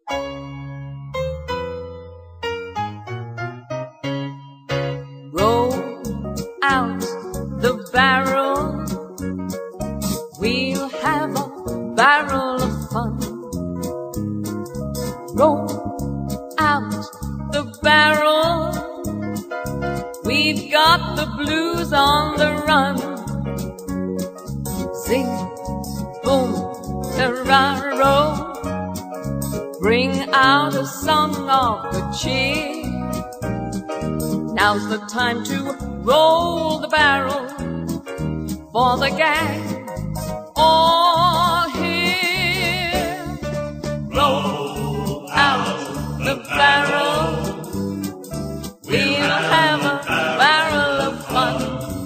Roll out the barrel, we'll have a barrel of fun. Roll out the barrel, we've got the blues on the run. Sing, boom, ta-ra-roll, bring out a song of good cheer. Now's the time to roll the barrel, for the gang's all here. Roll out the barrel, we'll have a barrel of fun.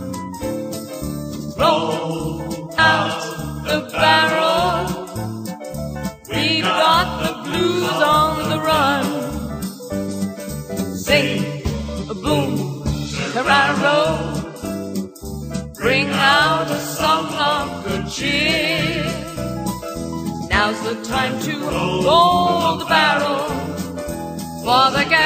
Roll out the barrel, we've got the blues on the run. Sing, boom, ta-ra-roll, bring out a song of good cheer. Now's the time to roll the barrel, for the